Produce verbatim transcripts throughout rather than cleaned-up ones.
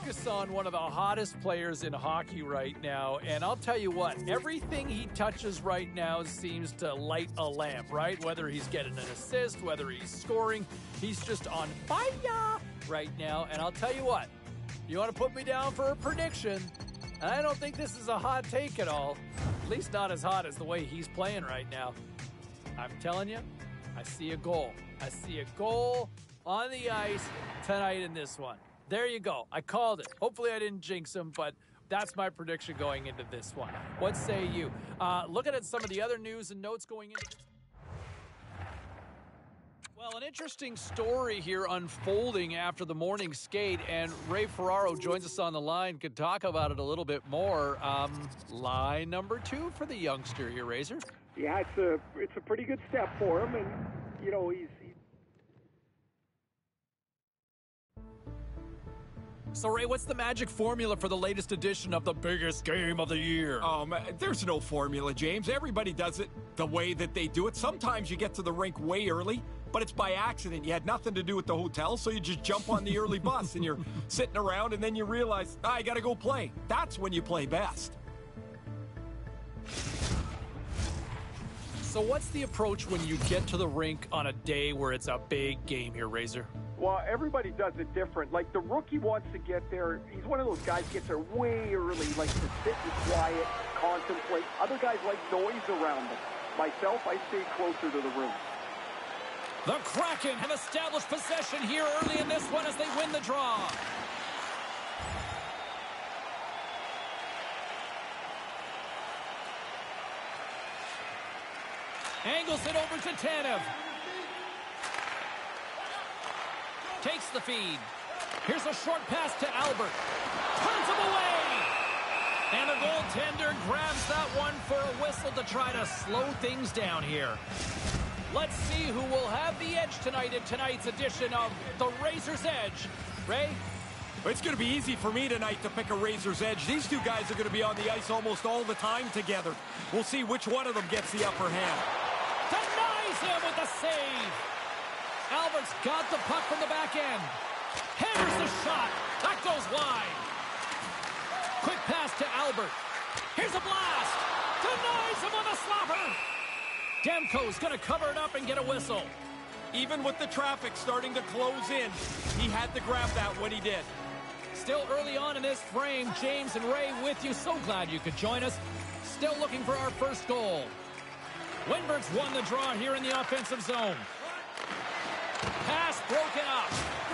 focus on one of the hottest players in hockey right now, and I'll tell you what, everything he touches right now seems to light a lamp, right? Whether he's getting an assist, whether he's scoring, he's just on fire right now. And I'll tell you what, you want to put me down for a prediction, and I don't think this is a hot take at all, at least not as hot as the way he's playing right now. I'm telling you, I see a goal. I see a goal on the ice tonight in this one. There you go. I called it. Hopefully I didn't jinx him, but that's my prediction going into this one. What say you? Uh, looking at some of the other news and notes going into this. Well, an interesting story here unfolding after the morning skate, and Ray Ferraro joins us on the line, could talk about it a little bit more. Um, line number two for the youngster here, Razor. Yeah, it's a it's a pretty good step for him, and, you know, he's... He... So, Ray, what's the magic formula for the latest edition of the biggest game of the year? Um, there's no formula, James. Everybody does it the way that they do it. Sometimes you get to the rink way early, but it's by accident. You had nothing to do with the hotel, so you just jump on the early bus, and you're sitting around, and then you realize, ah, I got to go play. That's when you play best. So what's the approach when you get to the rink on a day where it's a big game here, Razor? Well, everybody does it different. Like, the rookie wants to get there. He's one of those guys gets there way early, likes to sit and quiet, contemplate. Other guys like noise around them. Myself, I stay closer to the room. The Kraken have established possession here early in this one as they win the draw. Angles it over to Tanev. Takes the feed. Here's a short pass to Albert. Turns him away. And the goaltender grabs that one for a whistle to try to slow things down here. Let's see who will have the edge tonight in tonight's edition of the Razor's Edge. Ray? It's going to be easy for me tonight to pick a Razor's Edge. These two guys are going to be on the ice almost all the time together. We'll see which one of them gets the upper hand. Denies him with the save. Albert's got the puck from the back end. Hammers the shot. That goes wide. Quick pass to Albert. Here's a blast. Denies him with a slapper. Demko's going to cover it up and get a whistle. Even with the traffic starting to close in, he had to grab that when he did. Still early on in this frame, James and Ray with you. So glad you could join us. Still looking for our first goal. Windberg's won the draw here in the offensive zone. Pass broken up.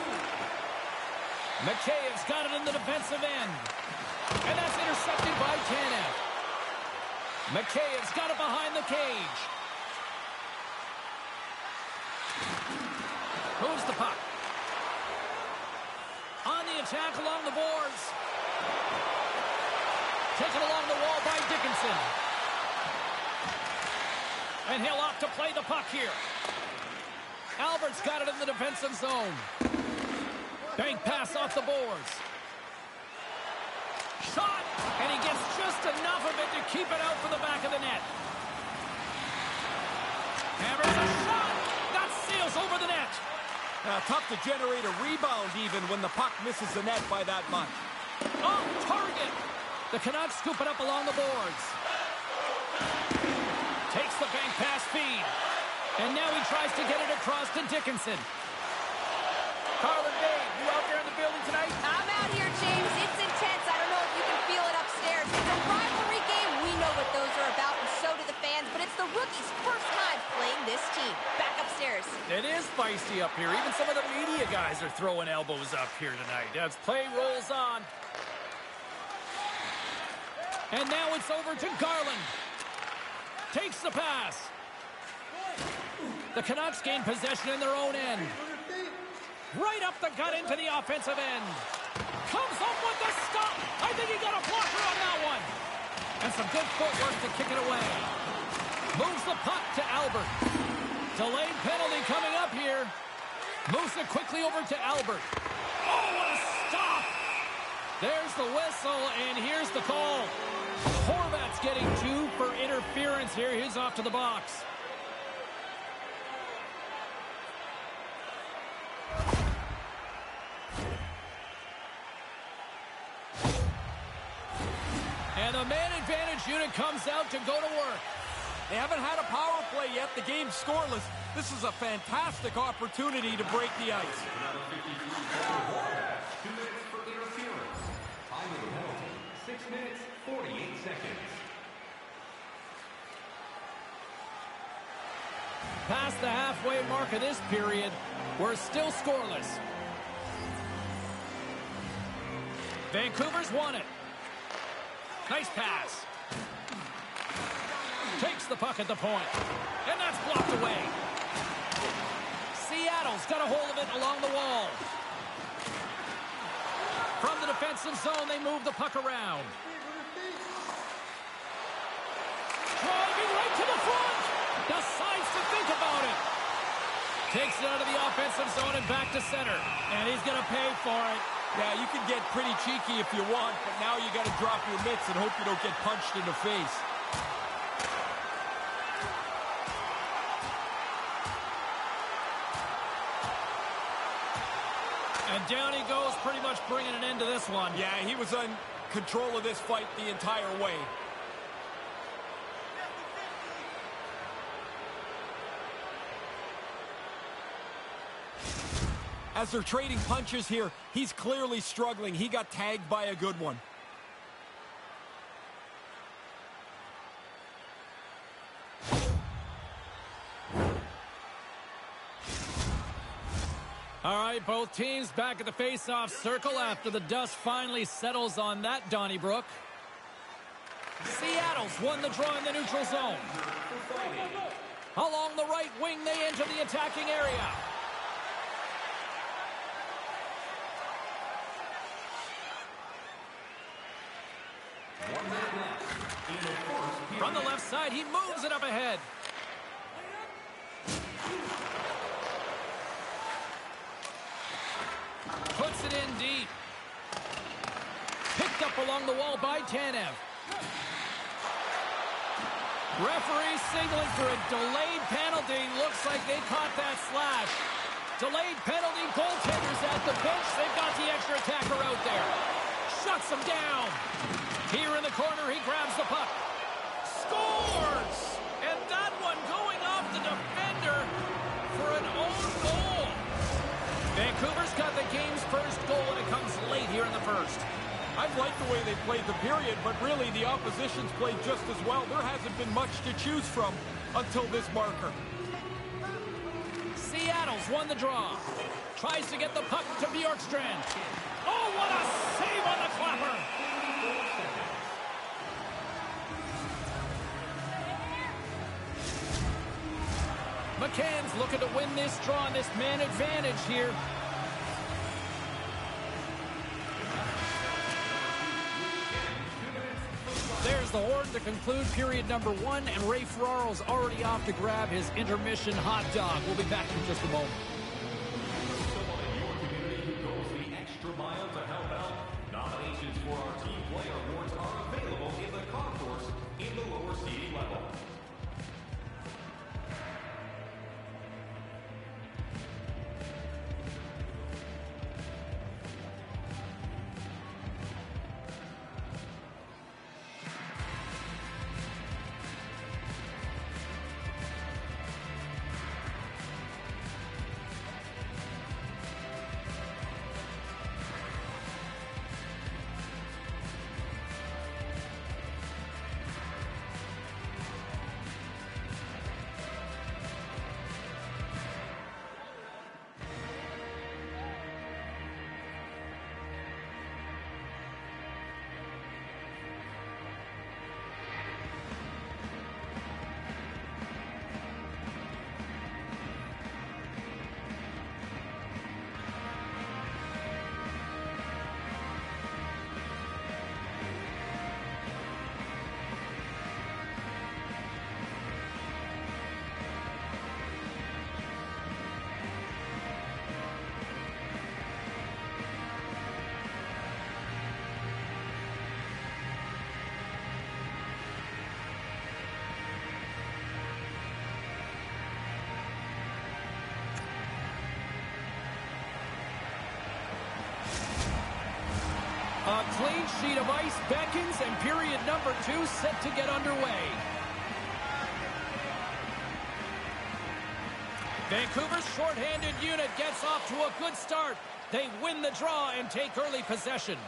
Makheyev's got it in the defensive end. And that's intercepted by Tanev. Makheyev's got it behind the cage. Moves the puck. On the attack along the boards. Taken along the wall by Dickinson. And he'll opt to play the puck here. Albert's got it in the defensive zone. Bank pass off the boards. Shot! And he gets just enough of it to keep it out for the back of the net. Hammers a shot! That seals over the net. Uh, tough to generate a rebound even when the puck misses the net by that much. On target! The Canucks scoop it up along the boards. Takes the bank pass feed. And now he tries to get it across to Dickinson. Carlin Bay, you out there in the building tonight? I'm out here, James. It's intense. I don't know if you can feel it upstairs. It's a rivalry game. We know what those are about, and so do the fans. But it's the rookies' first time playing this team. Back upstairs. It is feisty up here. Even some of the media guys are throwing elbows up here tonight as play rolls on. And now it's over to Garland. Takes the pass. The Canucks gain possession in their own end. Right up the gut into the offensive end. Comes up with the stop. I think he got a blocker on that one. And some good footwork to kick it away. Moves the puck to Albert. Delayed penalty coming up here. Moves it quickly over to Albert. Oh, what a stop. There's the whistle, and here's the call. Horvat's getting two for interference here. He's off to the box. And the man advantage unit comes out to go to work. They haven't had a power play yet. The game's scoreless. This is a fantastic opportunity to break the ice. Two minutes for interference. Time of the penalty, six minutes, forty-eight seconds. Past the halfway mark of this period, we're still scoreless. Vancouver's won it. Nice pass. Takes the puck at the point. And that's blocked away. Seattle's got a hold of it along the wall. From the defensive zone, they move the puck around. Driving right to the front. Decides to think about it. Takes it out of the offensive zone and back to center. And he's going to pay for it. Yeah, you can get pretty cheeky if you want, but now you got to drop your mitts and hope you don't get punched in the face. And down he goes, pretty much bringing an end to this one. Yeah, he was in control of this fight the entire way. As they're trading punches here, he's clearly struggling. He got tagged by a good one. All right, both teams back at the face-off circle after the dust finally settles on that Donnybrook. Seattle's won the draw in the neutral zone. Along the right wing, they enter the attacking area. From the left side, he moves it up ahead. Puts it in deep. Picked up along the wall by Tanev. Referee signaling for a delayed penalty. Looks like they caught that slash. Delayed penalty. Goaltenders at the bench. They've got the extra attacker out there. Shuts him down. Here in the corner, he grabs the puck. Scores! And that one going off the defender for an own goal. Vancouver's got the game's first goal, and it comes late here in the first. I've liked the way they played the period, but really the opposition's played just as well. There hasn't been much to choose from until this marker. Seattle's won the draw. Tries to get the puck to Bjorkstrand. Oh, what a save on the clapper! McCann's looking to win this draw on this man advantage here. There's the horn to conclude period number one, and Ray Ferraro's already off to grab his intermission hot dog. We'll be back in just a moment. Someone in your community who goes the extra mile to help out. Nominations for our Team Player Awards are available in the concourse in the lower seating level. A clean sheet of ice beckons, and period number two set to get underway. Vancouver's shorthanded unit gets off to a good start. They win the draw and take early possession.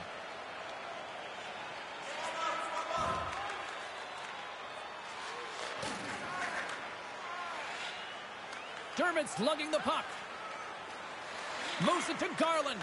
Dermott's lugging the puck. Moves it to Garland.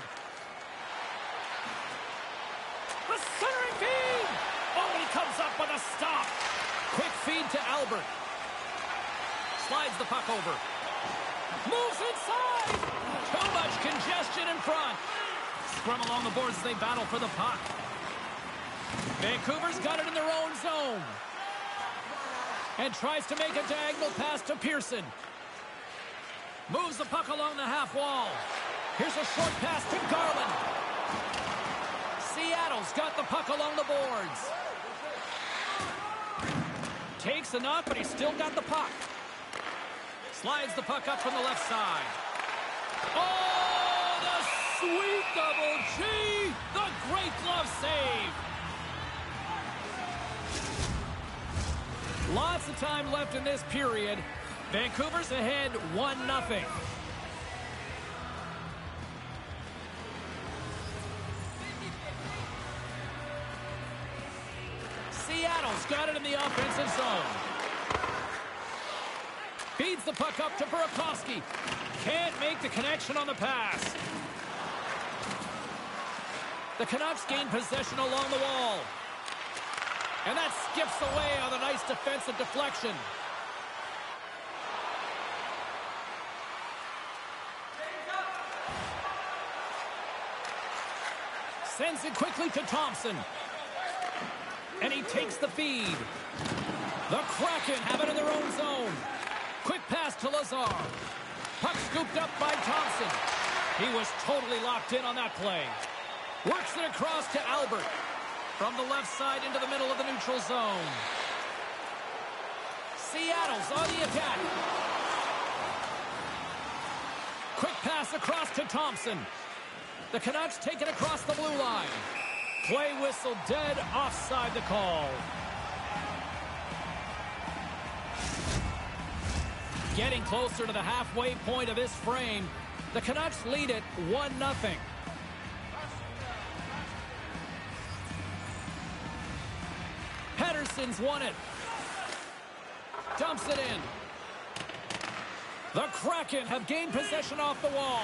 The centering feed! Oh, and he comes up with a stop. Quick feed to Albert. Slides the puck over. Moves inside! Too much congestion in front. Scrum along the boards as they battle for the puck. Vancouver's got it in their own zone. And tries to make a diagonal pass to Pearson. Moves the puck along the half wall. Here's a short pass to Garland. Seattle's got the puck along the boards. Takes a knock, but he's still got the puck. Slides the puck up from the left side. Oh, the sweet double G! The great glove save! Lots of time left in this period. Vancouver's ahead one nothing. Seattle's got it in the offensive zone. Feeds the puck up to Burakovsky. Can't make the connection on the pass. The Canucks gain possession along the wall. And that skips away on a nice defensive deflection. Sends it quickly to Thompson. And he takes the feed. The Kraken have it in their own zone. Quick pass to Lazar. Puck scooped up by Thompson. He was totally locked in on that play. Works it across to Albert. From the left side into the middle of the neutral zone. Seattle's on the attack. Quick pass across to Thompson. The Canucks take it across the blue line. Play whistle dead, offside the call. Getting closer to the halfway point of this frame. The Canucks lead it one nothing. Pettersson's won it. Dumps it in. The Kraken have gained possession off the wall.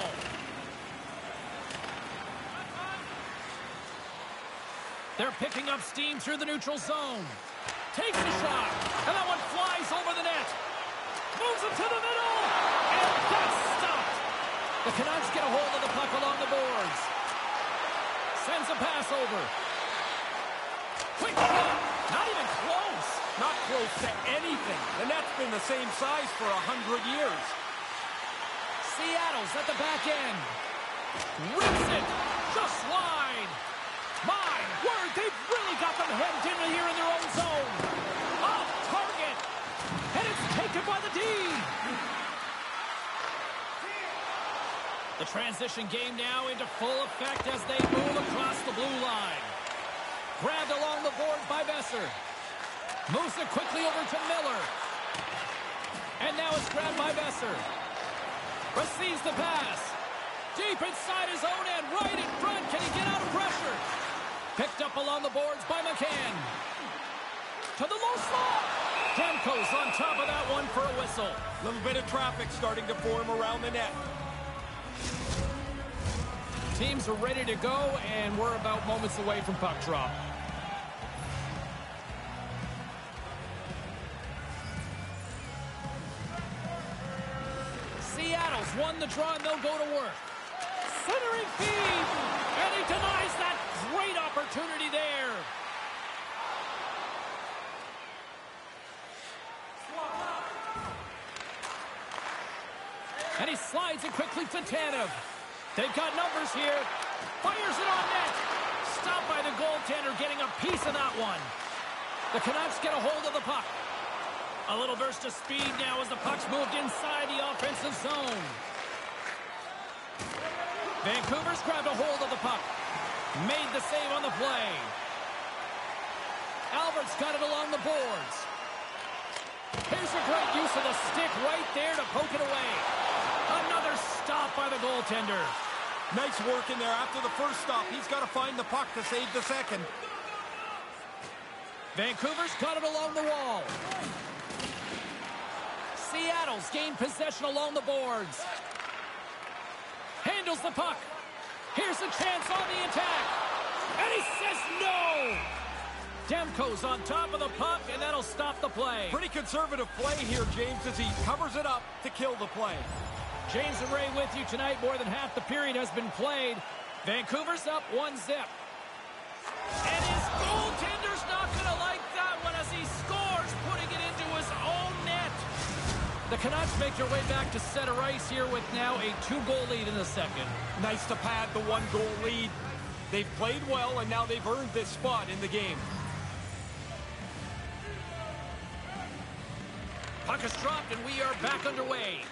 They're picking up steam through the neutral zone. Takes a shot, and that one flies over the net. Moves it to the middle, and that's stopped. The Canucks get a hold of the puck along the boards. Sends a pass over. Quick shot, not even close. Not close to anything. The net's been the same size for a hundred years. Seattle's at the back end. Rips it, just wide. My word, they've really got them headed in here in their own zone. Off target. And it's taken by the D. The transition game now into full effect as they move across the blue line. Grabbed along the board by Besser. Moves it quickly over to Miller. And now it's grabbed by Besser. Receives the pass. Deep inside his own end, right in front. Can he get out of pressure? Picked up along the boards by McCann. To the low slot. Demko's on top of that one for a whistle. A little bit of traffic starting to form around the net. Teams are ready to go, and we're about moments away from puck drop. Seattle's won the draw, and they'll go to work. Centering feed, and he denies that great opportunity there. And he slides it quickly to Tanev. They've got numbers here. Fires it on net. Stopped by the goaltender, getting a piece of that one. The Canucks get a hold of the puck. A little burst of speed now as the puck's moved inside the offensive zone. Vancouver's grabbed a hold of the puck. Made the save on the play. Albert's got it along the boards. Here's a great use of the stick right there to poke it away. Another stop by the goaltender. Nice work in there after the first stop. He's got to find the puck to save the second. Vancouver's got it along the wall. Seattle's gained possession along the boards. Handles the puck. Here's a chance on the attack. And he says no! Demko's on top of the puck, and that'll stop the play. Pretty conservative play here, James, as he covers it up to kill the play. James and Ray with you tonight. More than half the period has been played. Vancouver's up one zip. And his goaltender's not going to like that one as he scores, putting it into his own net. The Canucks make their way back to center ice here with now a two-goal lead in the second. Nice to pad the one-goal lead. They've played well, and now they've earned this spot in the game. Puck is dropped, and we are back underway.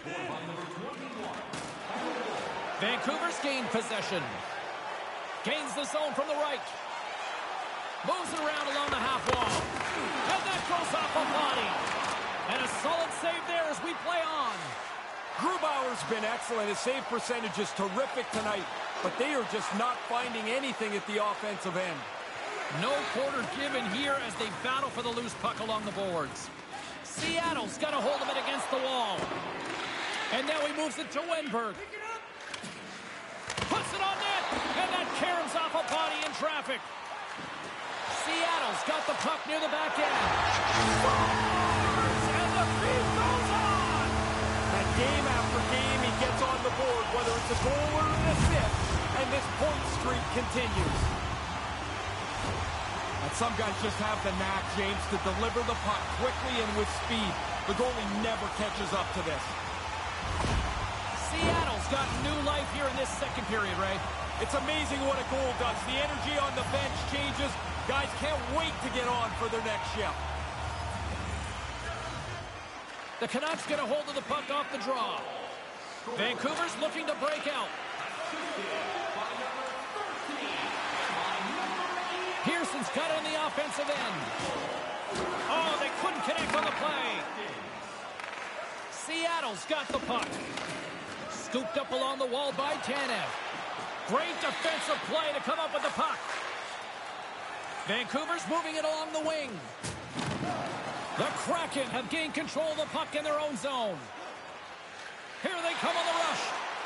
Vancouver's gained possession. Gains the zone from the right. Moves it around along the half wall. And that goes off a body. And a solid save there as we play on. Grubauer's been excellent. His save percentage is terrific tonight, but they are just not finding anything at the offensive end. No quarter given here as they battle for the loose puck along the boards. Seattle's got a hold of it against the wall. And now he moves it to Wenberg. Puts it on net, and that caroms off a body in traffic. Seattle's got the puck near the back end. Scores, and the feed goes on. And game after game, he gets on the board, whether it's a goal or an assist, and this point streak continues. And some guys just have the knack, James, to deliver the puck quickly and with speed. The goalie never catches up to this. Seattle's got new life here in this second period, Ray. It's amazing what a goal does. The energy on the bench changes. Guys can't wait to get on for their next shift. The Canucks get a hold of the puck off the draw. Vancouver's looking to break out. Pearson's got it on the offensive end. Oh, they couldn't connect on the play. Seattle's got the puck. Scooped up along the wall by Tanev. Great defensive play to come up with the puck. Vancouver's moving it along the wing. The Kraken have gained control of the puck in their own zone. Here they come on the rush.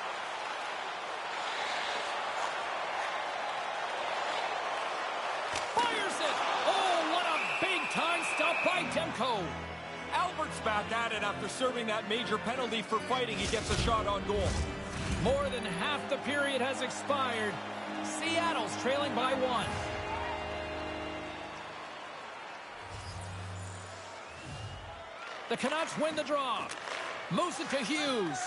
Fires it. Oh, what a big-time stop by Demko. Albert's back at it after serving that major penalty for fighting. He gets a shot on goal. More than half the period has expired. Seattle's trailing by one. The Canucks win the draw. Moves it to Hughes.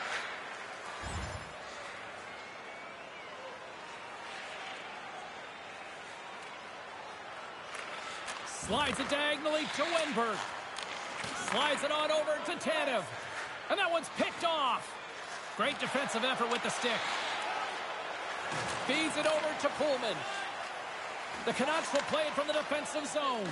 Slides it diagonally to Wenberg. Slides it on over to Tanev. And that one's picked off. Great defensive effort with the stick. Feeds it over to Pullman. The Canucks will play it from the defensive zone.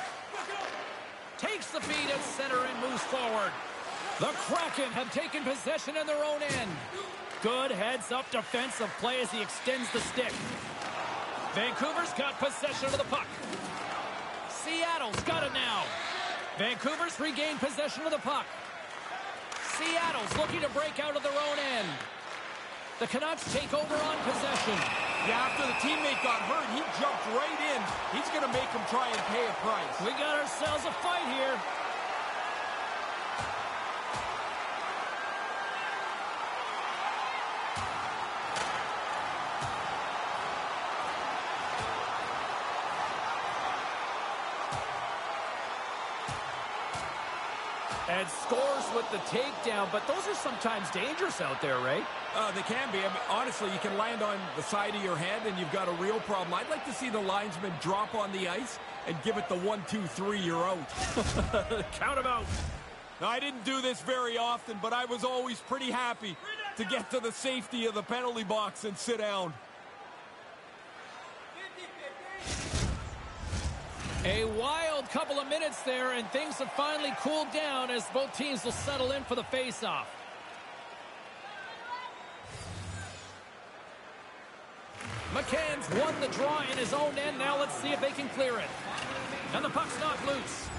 Takes the feed at center and moves forward. The Kraken have taken possession in their own end. Good heads-up defensive play as he extends the stick. Vancouver's got possession of the puck. Seattle's got it now. Vancouver's regained possession of the puck. Seattle's looking to break out of their own end. The Canucks take over on possession. Yeah, after the teammate got hurt, he jumped right in. He's going to make him try and pay a price. We got ourselves a fight here. And scores with the takedown, but those are sometimes dangerous out there, Ray. Uh, they can be. I mean, honestly, you can land on the side of your head and you've got a real problem. I'd like to see the linesman drop on the ice and give it the one, two, three, you're out. Count him out. Now, I didn't do this very often, but I was always pretty happy to get to the safety of the penalty box and sit down. A wild couple of minutes there, and things have finally cooled down as both teams will settle in for the face-off. McCann's won the draw in his own end. Now let's see if they can clear it. And the puck's knocked loose.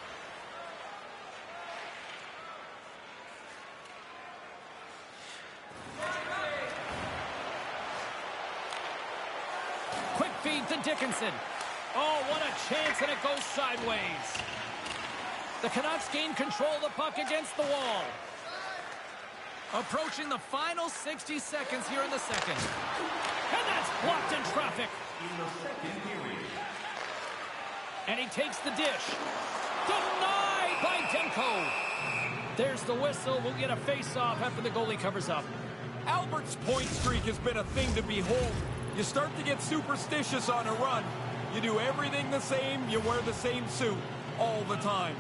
Quick feed to Dickinson. Oh, what a chance, and it goes sideways. The Canucks gain control of the puck against the wall. Approaching the final sixty seconds here in the second. And that's blocked in traffic. And he takes the dish. Denied by Demko. There's the whistle. We'll get a face-off after the goalie covers up. Albert's point streak has been a thing to behold. You start to get superstitious on a run. You do everything the same. You wear the same suit all the time.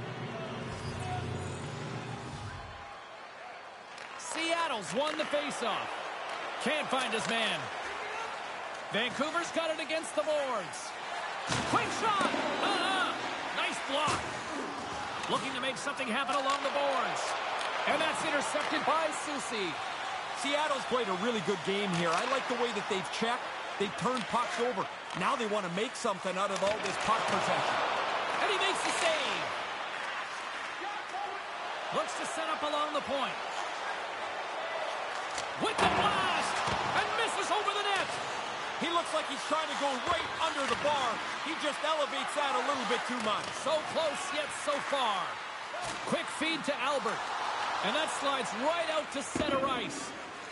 Seattle's won the faceoff. Can't find his man. Vancouver's got it against the boards. Quick shot! Uh-huh. Nice block. Looking to make something happen along the boards. And that's intercepted by Soucy. Seattle's played a really good game here. I like the way that they've checked. They've turned pucks over. Now they want to make something out of all this puck possession. And he makes the save. Looks to set up along the point. With the blast! And misses over the net! He looks like he's trying to go right under the bar. He just elevates that a little bit too much. So close, yet so far. Quick feed to Albert. And that slides right out to center ice.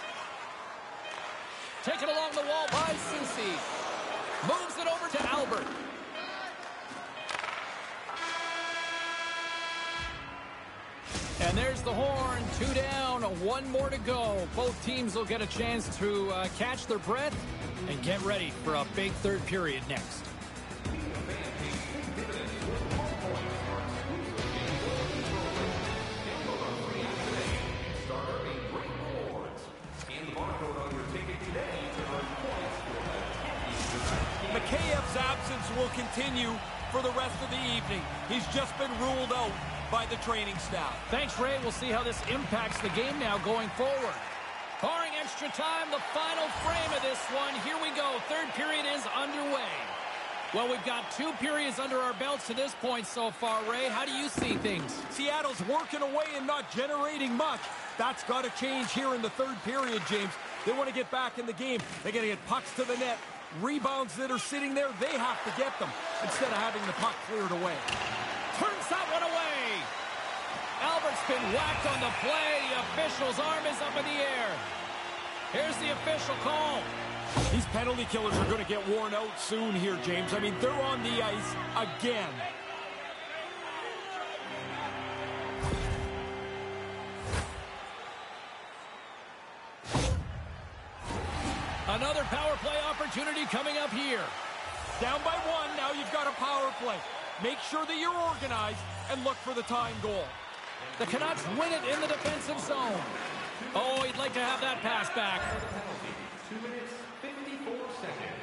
Taken along the wall by Soucy. Moves it over to Albert. And there's the horn. Two down, one more to go. Both teams will get a chance to uh, catch their breath and get ready for a big third period next. Mikheyev's absence will continue for the rest of the evening. He's just been ruled out by the training staff. Thanks, Ray. We'll see how this impacts the game now going forward. Barring extra time, the final frame of this one. Here we go. Third period is underway. Well, we've got two periods under our belts to this point so far, Ray. How do you see things? Seattle's working away and not generating much. That's got to change here in the third period, James. They want to get back in the game. They got to get pucks to the net. Rebounds that are sitting there, they have to get them instead of having the puck cleared away. Turns that one away. Albert's been whacked on the play. The official's arm is up in the air. Here's the official call. These penalty killers are going to get worn out soon here, James. I mean, they're on the ice again. Another power play opportunity coming up here. Down by one, now you've got a power play. Make sure that you're organized and look for the tying goal. The Canucks win it in the defensive zone. Oh, he'd like to have that pass back. Two minutes, fifty-four seconds.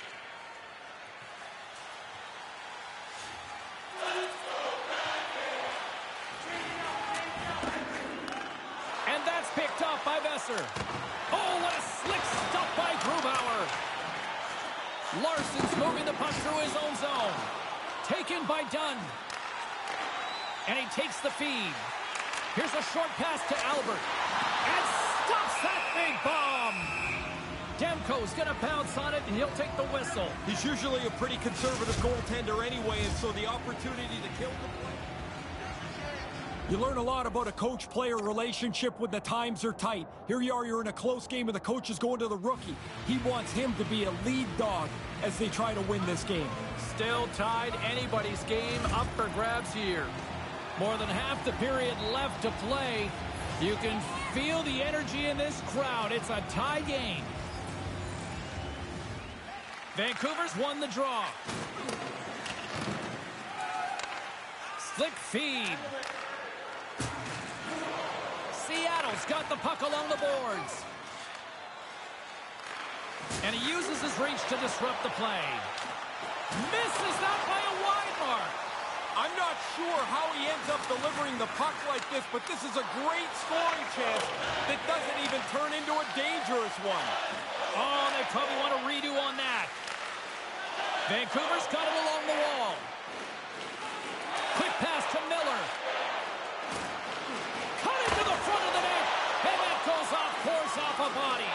And that's picked up by Besser. Oh, what a slick stop by Grubauer. Larson's moving the puck through his own zone. Taken by Dunn. And he takes the feed. Here's a short pass to Albert. And stops that big bomb. Demko's going to pounce on it, and he'll take the whistle. He's usually a pretty conservative goaltender anyway, and so the opportunity to kill the play. You learn a lot about a coach-player relationship when the times are tight. Here you are, you're in a close game, and the coach is going to the rookie. He wants him to be a lead dog as they try to win this game. Still tied, anybody's game up for grabs here. More than half the period left to play. You can feel the energy in this crowd. It's a tie game. Vancouver's won the draw. Slick feed. Seattle's got the puck along the boards. And he uses his reach to disrupt the play. Misses that by a wide mark. not sure how he ends up delivering the puck like this, but this is a great scoring chance that doesn't even turn into a dangerous one. Oh, they probably want a redo on that. Vancouver's got it along the wall. Quick pass to Miller. Cut into the front of the net. And that goes off course off a body.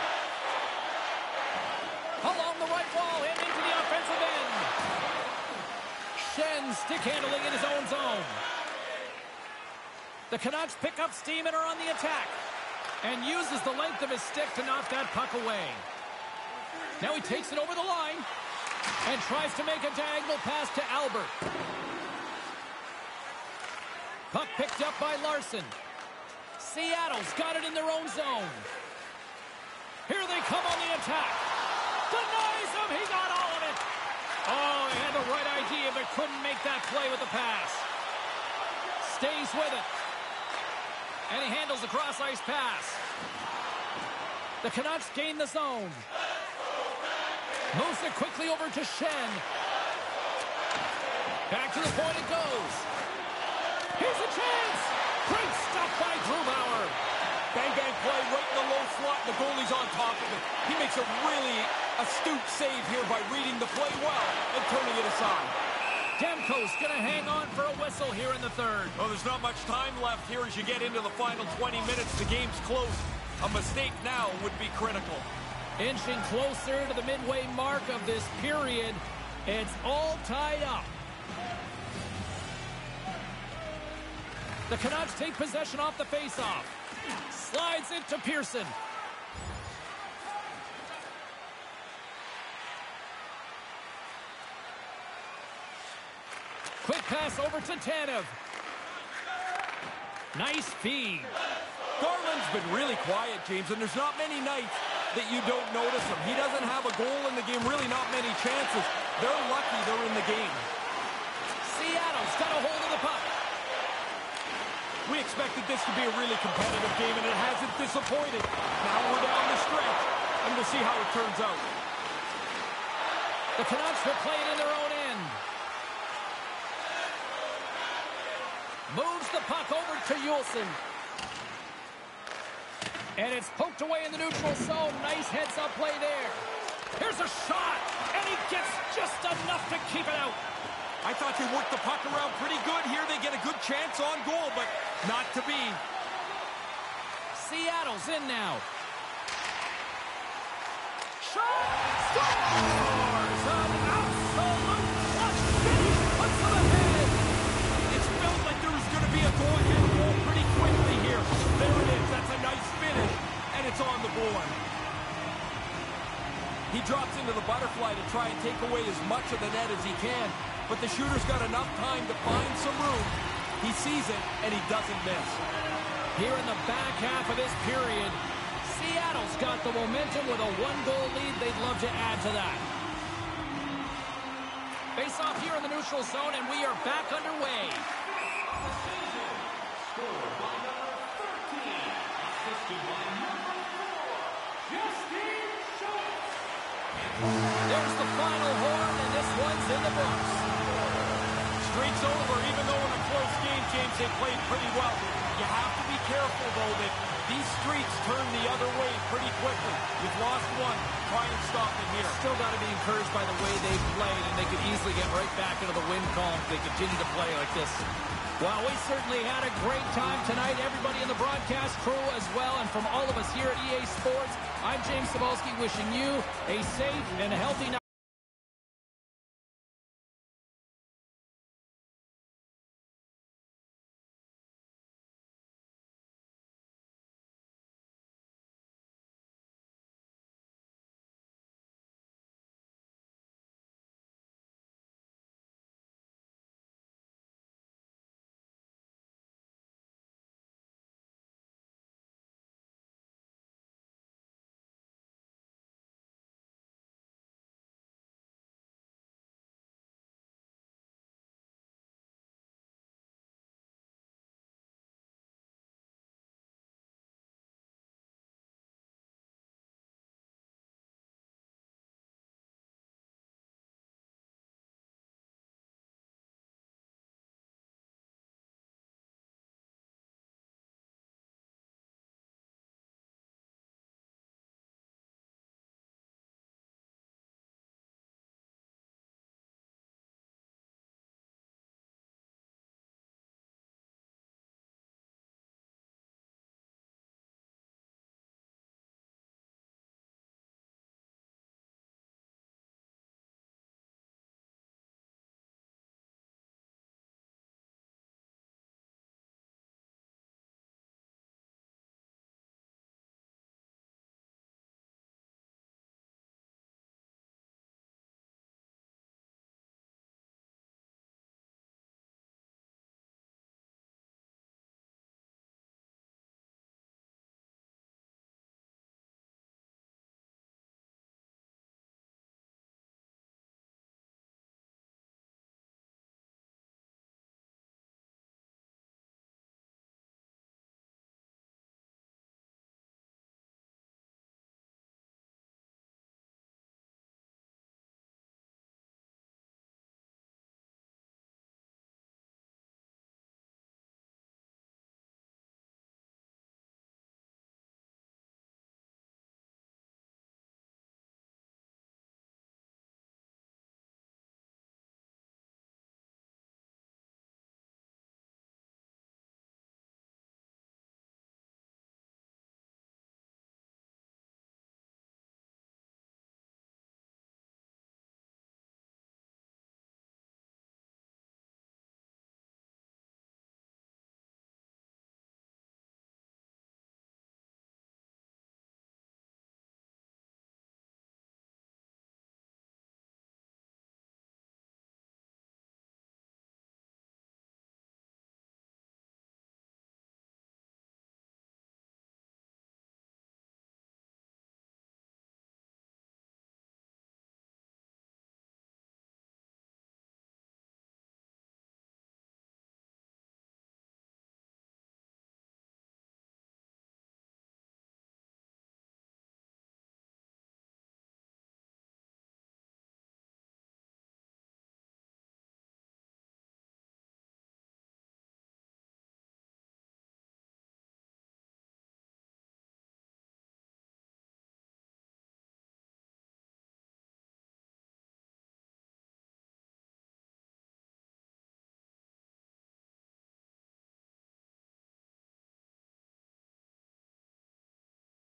Along the right wall and into the offensive end. Schenn stick handling in his own zone. The Canucks pick up steam and are on the attack. And uses the length of his stick to knock that puck away. Now he takes it over the line and tries to make a diagonal pass to Albert. Puck picked up by Larson. Seattle's got it in their own zone. Here they come on the attack. Denies him. He got all of it. Oh, he had the right idea, but couldn't make that play with the pass. Stays with it. And he handles the cross-ice pass. The Canucks gain the zone. Moves it quickly over to Schenn. Back to the point it goes. Here's a chance. Great stuff by Grubauer. Bang-bang play right in the low slot. The goalie's on top of it. He makes a really astute save here by reading the play well and turning it aside. Demko's going to hang on for a whistle here in the third. Well, there's not much time left here as you get into the final twenty minutes. The game's close. A mistake now would be critical. Inching closer to the midway mark of this period. It's all tied up. The Canucks take possession off the faceoff. Slides it to Pearson. Quick pass over to Tanev. Nice feed. Garland's been really quiet, James, and there's not many nights that you don't notice him. He doesn't have a goal in the game, really not many chances. They're lucky they're in the game. Seattle's got a hold of the puck. We expected this to be a really competitive game, and it hasn't disappointed. Now we're down the stretch, and we'll see how it turns out. The Canucks will play it in their own end. Moves the puck over to Juleson. And it's poked away in the neutral zone. Nice heads-up play there. Here's a shot, and he gets just enough to keep it out. I thought they worked the puck around pretty good here. They get a good chance on goal, but not to be. Seattle's in now. Shot! Scores! An absolute clutch finish puts them ahead. It felt like there was going to be a go-ahead goal pretty quickly here. There it is. That's a nice finish, and it's on the board. He drops into the butterfly to try and take away as much of the net as he can. But the shooter's got enough time to find some room. He sees it, and he doesn't miss. Here in the back half of this period, Seattle's got the momentum with a one-goal lead. They'd love to add to that. Face off here in the neutral zone, and we are back underway. Scored by number thirteen. Assisted by number four, Justin Schultz. There's the final horn, and this one's in the books. Streak's over, even though in a close game, James, they played pretty well. You have to be careful, though, that these streaks turn the other way pretty quickly. You've lost one. Try and stop it here. Still got to be encouraged by the way they've played, and they could easily get right back into the win column if they continue to play like this. Well, we certainly had a great time tonight. Everybody in the broadcast crew as well, and from all of us here at E A Sports, I'm James Cebulski wishing you a safe and healthy night.